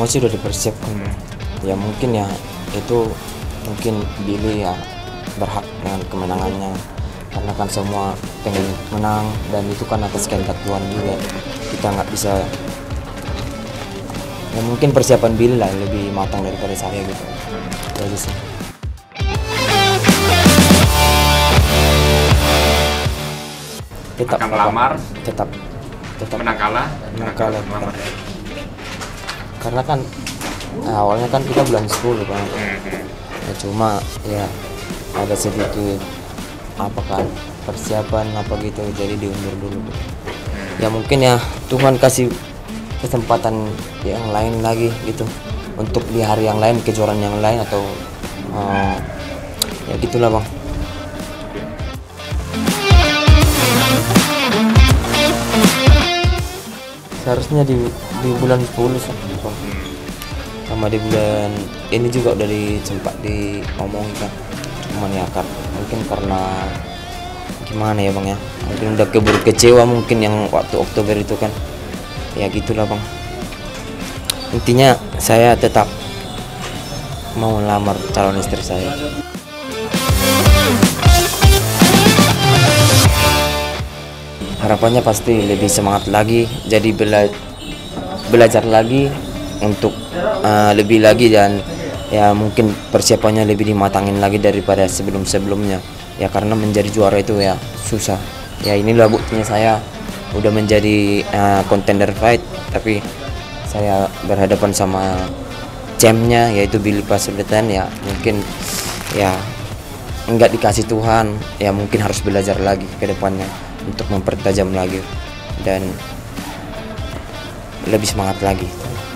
semua sih udah dipersiapkan. Ya mungkin ya itu mungkin Billy ya berhak dengan kemenangannya, karena kan semua pengen menang dan itu kan atas kehendak Tuhan juga. Kita nggak bisa, ya mungkin persiapan Billy lah lebih matang daripada saya gitu. Jadi sih. Tetap akan melamar, tetap menang kalah, melamar. Karena kan awalnya kan kita bulan 10 kan. Ya cuma ya ada sedikit apa kan persiapan apa gitu, jadi diundur dulu. Ya mungkin ya Tuhan kasih kesempatan yang lain lagi gitu untuk di hari yang lain, kejuaraan yang lain atau ya gitulah bang. Seharusnya di bulan 10 sama di bulan ini juga udah sempat diomongin kan, cuman ya kan mungkin karena gimana ya bang ya, mungkin udah keburu kecewa mungkin yang waktu Oktober itu kan, ya gitulah bang. Intinya saya tetap mau melamar calon istri saya. Harapannya pasti lebih semangat lagi, jadi belajar lagi untuk lebih lagi, dan ya mungkin persiapannya lebih dimatangin lagi daripada sebelumnya. Ya karena menjadi juara itu ya susah. Ya inilah buktinya saya udah menjadi contender fight, tapi saya berhadapan sama champnya yaitu Billy Pasilitan. Ya mungkin ya enggak dikasih Tuhan, ya mungkin harus belajar lagi ke depannya untuk mempertajam lagi dan lebih semangat lagi.